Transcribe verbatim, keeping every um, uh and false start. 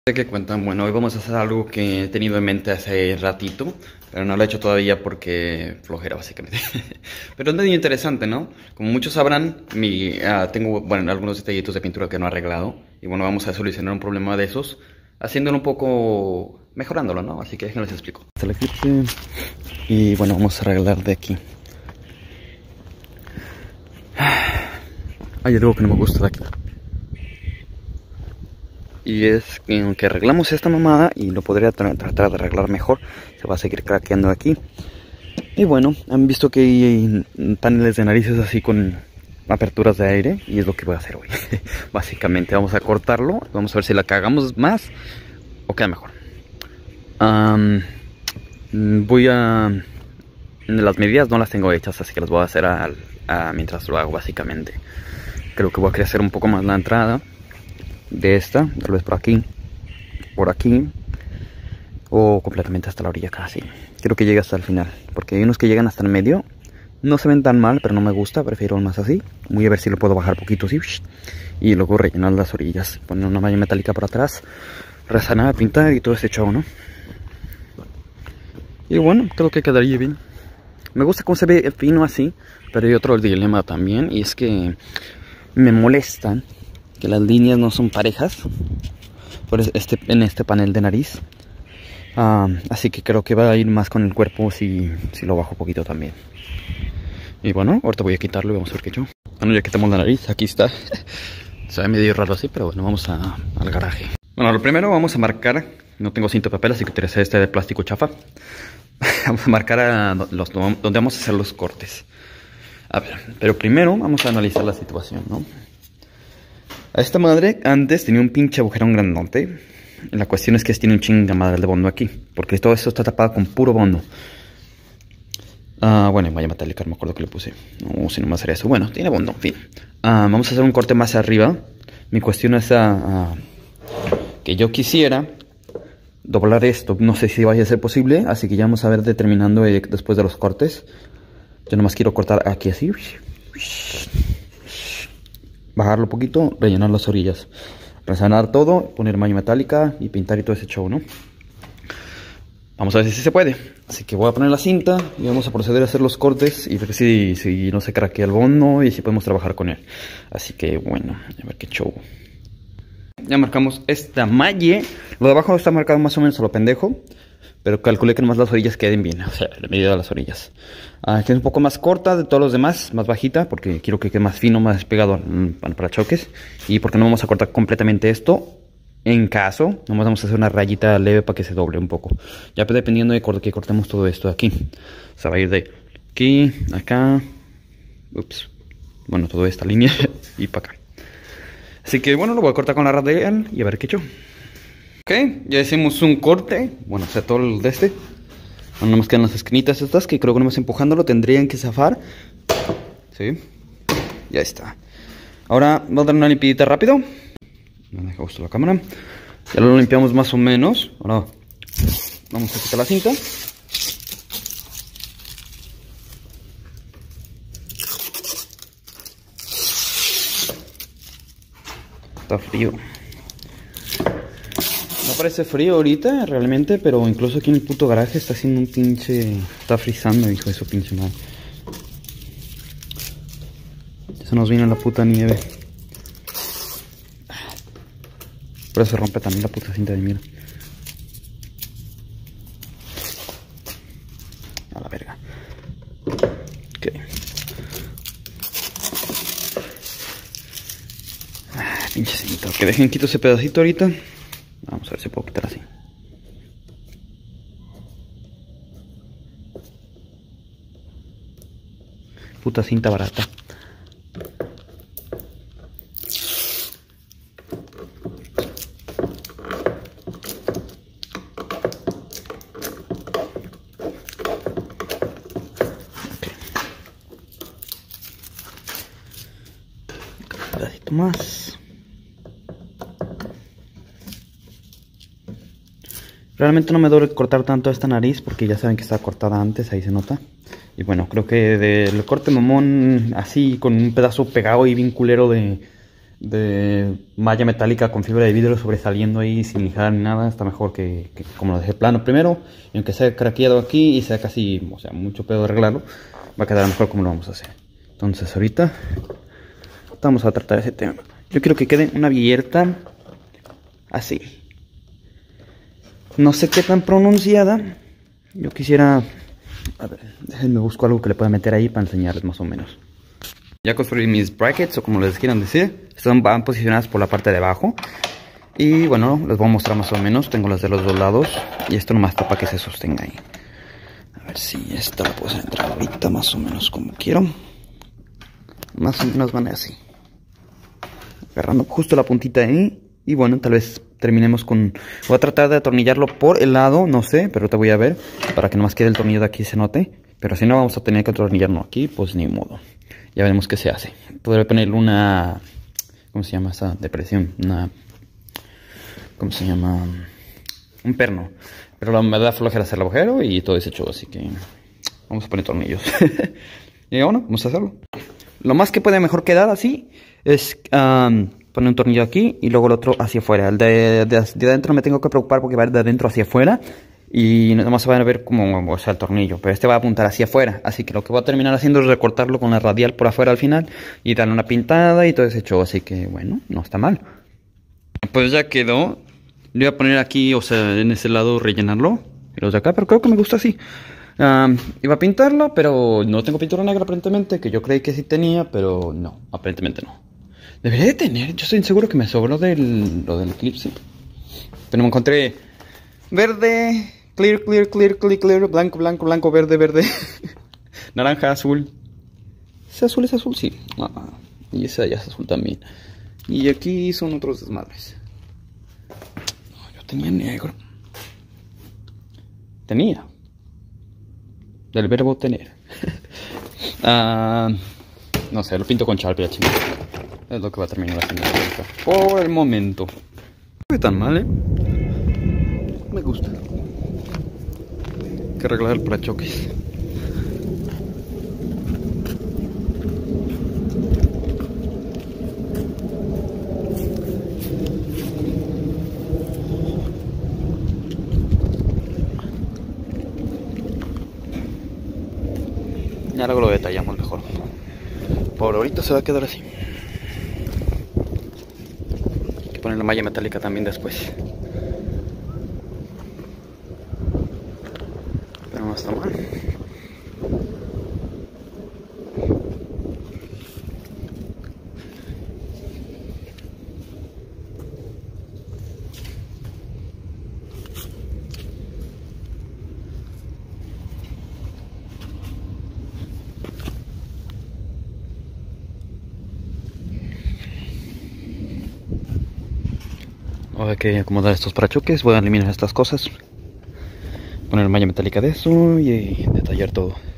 ¿Qué cuentan? Bueno, hoy vamos a hacer algo que he tenido en mente hace ratito, pero no lo he hecho todavía porque flojera básicamente. Pero es medio interesante, ¿no? Como muchos sabrán, mi, uh, tengo bueno, algunos detallitos de pintura que no he arreglado. Y bueno, vamos a solucionar un problema de esos, haciéndolo un poco, mejorándolo, ¿no? Así que déjenme les explico. El eclipse. Y bueno, vamos a arreglar de aquí. Hay algo que no me gusta de aquí. Y es que aunque arreglamos esta mamada, y lo podría tra tratar de arreglar mejor, se va a seguir craqueando aquí. Y bueno, han visto que hay paneles de narices así con aperturas de aire, y es lo que voy a hacer hoy. Básicamente vamos a cortarlo, vamos a ver si la cagamos más o queda mejor. Um, voy a... Las medidas no las tengo hechas, así que las voy a hacer a, a, mientras lo hago básicamente. Creo que voy a querer hacer un poco más la entrada de esta, tal vez por aquí, por aquí, o completamente hasta la orilla casi. Quiero que llegue hasta el final, porque hay unos que llegan hasta el medio, no se ven tan mal, pero no me gusta, prefiero más así. Voy a ver si lo puedo bajar poquito así, y luego rellenar las orillas, poner una malla metálica por atrás, resanar, pintar y todo ese show, ¿no? Y bueno, creo que quedaría bien. Me gusta cómo se ve fino así, pero hay otro dilema también, y es que me molestan que las líneas no son parejas por este, en este panel de nariz. Uh, así que creo que va a ir más con el cuerpo si, si lo bajo un poquito también. Y bueno, ahorita voy a quitarlo y vamos a ver qué he hecho. Bueno, ya quitamos la nariz, aquí está. Se ve medio raro así, pero bueno, vamos a, al garaje. Bueno, lo primero vamos a marcar. No tengo cinta de papel, así que utilicé este de plástico chafa. Vamos a marcar a los, donde vamos a hacer los cortes. A ver, pero primero vamos a analizar la situación, ¿no? A esta madre antes tenía un pinche agujerón grandote. La cuestión es que tiene un chinga madre de bondo aquí, porque todo esto está tapado con puro bondo. Uh, bueno, malla metálica, no me acuerdo que le puse. No, si no más era eso. Bueno, tiene bondo, en fin. Uh, vamos a hacer un corte más arriba. Mi cuestión es uh, uh, que yo quisiera doblar esto. No sé si vaya a ser posible, así que ya vamos a ver determinando eh, después de los cortes. Yo nomás quiero cortar aquí así. Bajarlo un poquito, rellenar las orillas, resanar todo, poner malla metálica y pintar y todo ese show, ¿no? Vamos a ver si sí se puede. Así que voy a poner la cinta y vamos a proceder a hacer los cortes y ver si, si no se craquea el bondo y si podemos trabajar con él. Así que bueno, a ver qué show. Ya marcamos esta malla. Lo de abajo está marcado más o menos a lo pendejo, pero calculé que nomás las orillas queden bien, o sea, la medida de las orillas. Aquí es un poco más corta de todos los demás, más bajita, porque quiero que quede más fino, más pegado al parachoques. Y porque no vamos a cortar completamente esto, en caso, nomás vamos a hacer una rayita leve para que se doble un poco. Ya dependiendo de que cortemos todo esto de aquí. O sea, va a ir de aquí, acá, ups, bueno, toda esta línea y para acá. Así que bueno, lo voy a cortar con la radial y a ver qué he hecho. Ok, ya hicimos un corte. Bueno, o sea, todo el de este. Bueno, nos quedan las esquinitas estas que creo que nomás empujándolo tendrían que zafar. Sí, ya está. Ahora vamos a dar una limpiadita rápido. Me deja justo la cámara. Ya lo limpiamos más o menos. Ahora vamos a quitar la cinta. Está frío. No parece frío ahorita realmente, pero incluso aquí en el puto garaje está haciendo un pinche... Está frizando, hijo de su pinche madre. Se nos viene la puta nieve. Por eso se rompe también la puta cinta de mierda. A la verga. Ok. Ah, pinche cinta. Que dejen quito ese pedacito ahorita. Vamos a ver si puedo quitar así. Puta cinta barata. Okay. Un pedacito más. Realmente no me duele cortar tanto esta nariz porque ya saben que está cortada antes, ahí se nota. Y bueno, creo que del corte mamón así con un pedazo pegado y bien culero de, de malla metálica con fibra de vidrio sobresaliendo ahí sin lijar ni nada, está mejor que, que como lo dejé plano primero. Y aunque sea craqueado aquí y sea casi, o sea, mucho pedo de arreglarlo, va a quedar mejor como lo vamos a hacer. Entonces ahorita vamos a tratar ese tema. Yo quiero que quede una abierta así. No sé qué tan pronunciada. Yo quisiera... A ver, déjenme busco algo que le pueda meter ahí para enseñarles más o menos. Ya construí mis brackets, o como les quieran decir. Están, van posicionadas por la parte de abajo. Y bueno, les voy a mostrar más o menos. Tengo las de los dos lados. Y esto nomás está para que se sostenga ahí. A ver si esta la puedo entrar ahorita más o menos como quiero. Más o menos van así. Agarrando justo la puntita ahí. Y bueno, tal vez terminemos con... Voy a tratar de atornillarlo por el lado, no sé, pero te voy a ver. Para que nomás quede el tornillo de aquí y se note. Pero si no vamos a tener que atornillarlo aquí, pues ni modo. Ya veremos qué se hace. Podré ponerle una... ¿Cómo se llama esa depresión? Una... ¿Cómo se llama? Un perno. Pero la, me da flojera hacer el agujero y todo ese show, así que... Vamos a poner tornillos. Y bueno, vamos a hacerlo. Lo más que puede mejor quedar así es... Um, poner un tornillo aquí y luego el otro hacia afuera. El de, de, de adentro me tengo que preocupar porque va a ir de adentro hacia afuera. Y nada más se van a ver como, o sea, el tornillo. Pero este va a apuntar hacia afuera. Así que lo que voy a terminar haciendo es recortarlo con la radial por afuera al final. Y darle una pintada y todo ese show. Así que bueno, no está mal. Pues ya quedó. Le voy a poner aquí, o sea, en ese lado rellenarlo. Y los de acá, pero creo que me gusta así. Um, iba a pintarlo, pero no tengo pintura negra aparentemente. Que yo creí que sí tenía, pero no, aparentemente no. Debería de tener, yo estoy seguro que me sobró del, lo del Eclipse. Pero me encontré verde, clear, clear, clear, clear, clear, blanco, blanco, blanco, verde, verde, naranja, azul. ¿Ese azul es azul? Sí. Ah, y ese ya es azul también. Y aquí son otros desmadres. No, yo tenía negro. Tenía. Del verbo tener. uh, no sé, lo pinto con Sharpie ya chingada. Es lo que va a terminar haciendo por el momento. No fue tan mal, ¿eh? Me gusta. Hay que arreglar el parachoques. Ya luego lo detallamos mejor. Por ahorita se va a quedar así. Poner la malla metálica también después, pero no está mal. Ahora hay que acomodar estos parachoques, voy a eliminar estas cosas, poner malla metálica de eso y detallar todo.